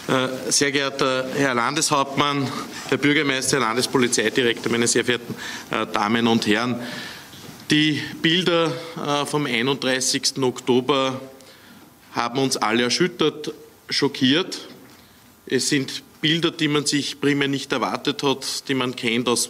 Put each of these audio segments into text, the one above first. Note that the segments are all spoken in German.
Sehr geehrter Herr Landeshauptmann, Herr Bürgermeister, Herr Landespolizeidirektor, meine sehr verehrten Damen und Herren! Die Bilder vom 31. Oktober haben uns alle erschüttert, schockiert. Es sind Bilder, die man sich primär nicht erwartet hat, die man kennt aus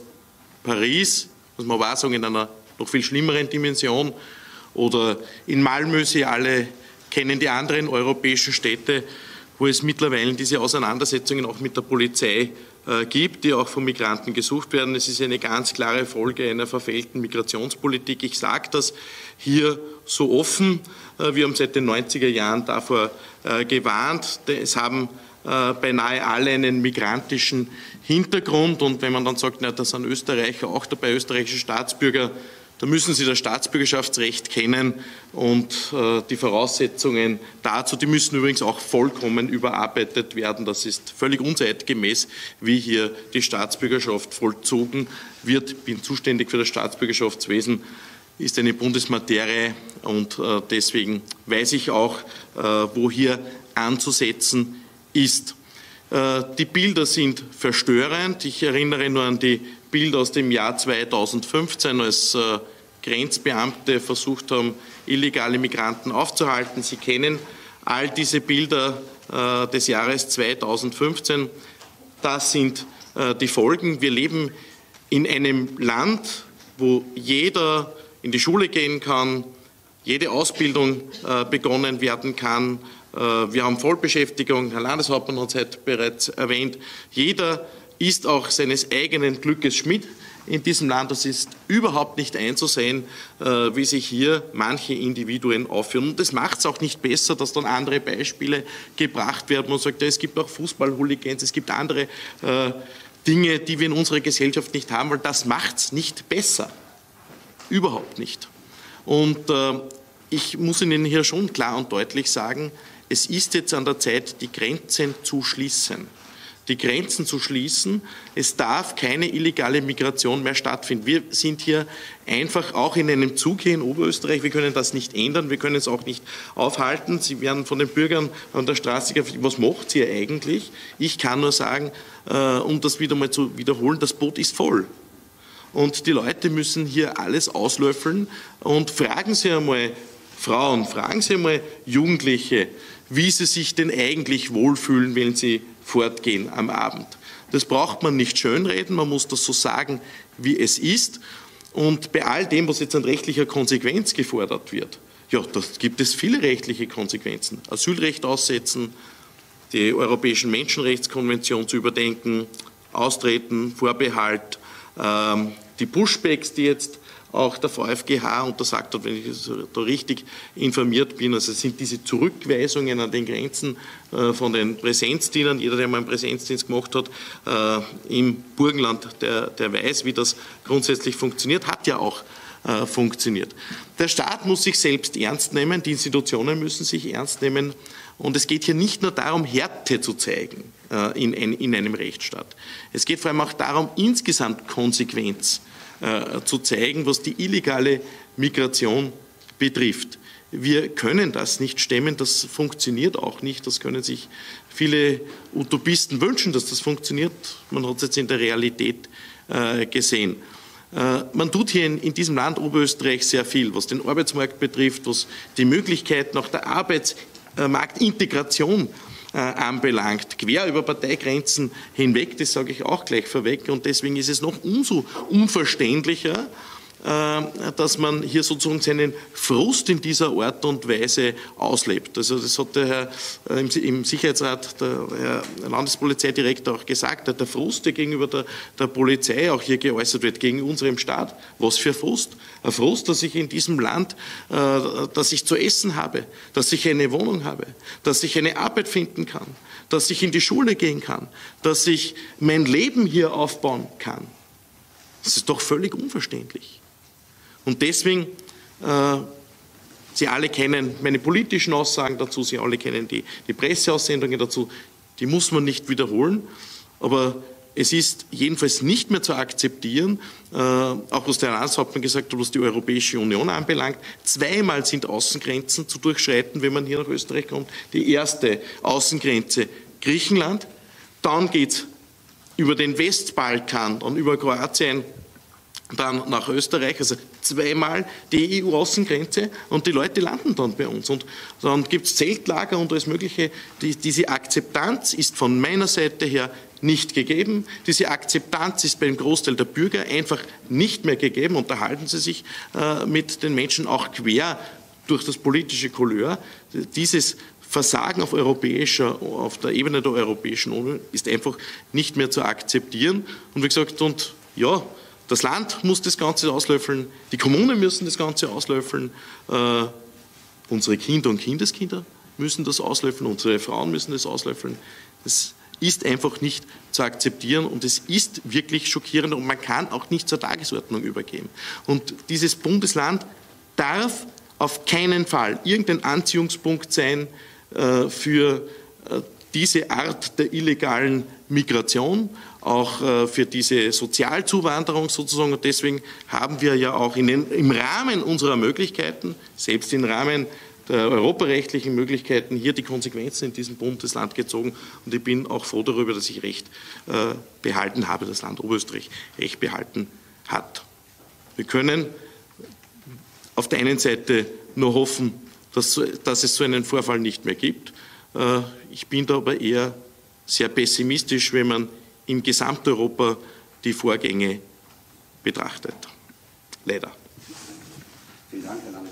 Paris, muss man aber auch sagen, in einer noch viel schlimmeren Dimension, oder in Malmö. Sie alle kennen die anderen europäischen Städte, wo es mittlerweile diese Auseinandersetzungen auch mit der Polizei gibt, die auch von Migranten gesucht werden. Es ist eine ganz klare Folge einer verfehlten Migrationspolitik. Ich sage das hier so offen. Wir haben seit den 90er Jahren davor gewarnt. Es haben beinahe alle einen migrantischen Hintergrund. Und wenn man dann sagt, na, da sind Österreicher auch dabei, österreichische Staatsbürger, da müssen Sie das Staatsbürgerschaftsrecht kennen und die Voraussetzungen dazu, die müssen übrigens auch vollkommen überarbeitet werden. Das ist völlig unzeitgemäß, wie hier die Staatsbürgerschaft vollzogen wird. Ich bin zuständig für das Staatsbürgerschaftswesen, ist eine Bundesmaterie und deswegen weiß ich auch, wo hier anzusetzen ist. Die Bilder sind verstörend. Ich erinnere nur an die Bilder aus dem Jahr 2015, als Grenzbeamte versucht haben, illegale Migranten aufzuhalten. Sie kennen all diese Bilder des Jahres 2015. Das sind die Folgen. Wir leben in einem Land, wo jeder in die Schule gehen kann, jede Ausbildung begonnen werden kann. Wir haben Vollbeschäftigung, Herr Landeshauptmann hat es heute bereits erwähnt. Jeder ist auch seines eigenen Glückes Schmied in diesem Land. Das ist überhaupt nicht einzusehen, wie sich hier manche Individuen aufführen. Und das macht es auch nicht besser, dass dann andere Beispiele gebracht werden. Man sagt, ja, es gibt auch Fußball-Hooligans, es gibt andere Dinge, die wir in unserer Gesellschaft nicht haben, weil das macht es nicht besser. Überhaupt nicht. Und ich muss Ihnen hier schon klar und deutlich sagen, es ist jetzt an der Zeit, die Grenzen zu schließen. Die Grenzen zu schließen. Es darf keine illegale Migration mehr stattfinden. Wir sind hier einfach auch in einem Zug hier in Oberösterreich. Wir können das nicht ändern. Wir können es auch nicht aufhalten. Sie werden von den Bürgern an der Straße gefragt, was macht ihr eigentlich? Ich kann nur sagen, um das wieder mal zu wiederholen, das Boot ist voll. Und die Leute müssen hier alles auslöffeln. Und fragen Sie einmal Frauen, fragen Sie einmal Jugendliche, wie sie sich denn eigentlich wohlfühlen, wenn sie fortgehen am Abend. Das braucht man nicht schönreden, man muss das so sagen, wie es ist. Und bei all dem, was jetzt an rechtlicher Konsequenz gefordert wird, ja, da gibt es viele rechtliche Konsequenzen. Asylrecht aussetzen, die Europäischen Menschenrechtskonvention zu überdenken, austreten, Vorbehalt, die Pushbacks, die jetzt auch der VfGH untersagt hat, wenn ich da richtig informiert bin. Also es sind diese Zurückweisungen an den Grenzen von den Präsenzdienern. Jeder, der mal einen Präsenzdienst gemacht hat im Burgenland, der weiß, wie das grundsätzlich funktioniert, hat ja auch funktioniert. Der Staat muss sich selbst ernst nehmen, die Institutionen müssen sich ernst nehmen. Und es geht hier nicht nur darum, Härte zu zeigen in einem Rechtsstaat. Es geht vor allem auch darum, insgesamt Konsequenz zu zeigen, was die illegale Migration betrifft. Wir können das nicht stemmen, das funktioniert auch nicht. Das können sich viele Utopisten wünschen, dass das funktioniert. Man hat es jetzt in der Realität gesehen. Man tut hier in diesem Land Oberösterreich sehr viel, was den Arbeitsmarkt betrifft, was die Möglichkeit nach der Arbeitsmarktintegration anbelangt, quer über Parteigrenzen hinweg, das sage ich auch gleich vorweg. Und deswegen ist es noch umso unverständlicher, dass man hier sozusagen seinen Frust in dieser Art und Weise auslebt. Also das hat der Herr im Sicherheitsrat, der Herr Landespolizeidirektor auch gesagt, der Frust, der gegenüber der Polizei auch hier geäußert wird, gegen unserem Staat. Was für Frust? Ein Frust, dass ich in diesem Land, dass ich zu essen habe, dass ich eine Wohnung habe, dass ich eine Arbeit finden kann, dass ich in die Schule gehen kann, dass ich mein Leben hier aufbauen kann. Das ist doch völlig unverständlich. Und deswegen, Sie alle kennen meine politischen Aussagen dazu, Sie alle kennen die Presseaussendungen dazu, die muss man nicht wiederholen, aber es ist jedenfalls nicht mehr zu akzeptieren, auch was der Landeshauptmann gesagt hat, was die Europäische Union anbelangt. Zweimal sind Außengrenzen zu durchschreiten, wenn man hier nach Österreich kommt. Die erste Außengrenze Griechenland, dann geht es über den Westbalkan und über Kroatien dann nach Österreich, also zweimal die EU-Außengrenze, und die Leute landen dann bei uns. Und dann gibt es Zeltlager und alles Mögliche. Diese Akzeptanz ist von meiner Seite her nicht gegeben. Diese Akzeptanz ist beim Großteil der Bürger einfach nicht mehr gegeben. Unterhalten Sie sich mit den Menschen auch quer durch das politische Couleur. Dieses Versagen auf der Ebene der Europäischen Union ist einfach nicht mehr zu akzeptieren. Und wie gesagt, das Land muss das Ganze auslöffeln, die Kommunen müssen das Ganze auslöffeln, unsere Kinder und Kindeskinder müssen das auslöffeln, unsere Frauen müssen das auslöffeln. Das ist einfach nicht zu akzeptieren und es ist wirklich schockierend und man kann auch nicht zur Tagesordnung übergehen. Und dieses Bundesland darf auf keinen Fall irgendein Anziehungspunkt sein für diese Art der illegalen Migration, auch für diese Sozialzuwanderung sozusagen. Und deswegen haben wir ja auch im Rahmen unserer Möglichkeiten, selbst im Rahmen der europarechtlichen Möglichkeiten, hier die Konsequenzen in diesem Bundesland gezogen. Und ich bin auch froh darüber, dass ich Recht behalten habe, das Land Oberösterreich Recht behalten hat. Wir können auf der einen Seite nur hoffen, dass es so einen Vorfall nicht mehr gibt. Ich bin da aber eher sehr pessimistisch, wenn man in Gesamteuropa die Vorgänge betrachtet. Leider. Vielen Dank, Herr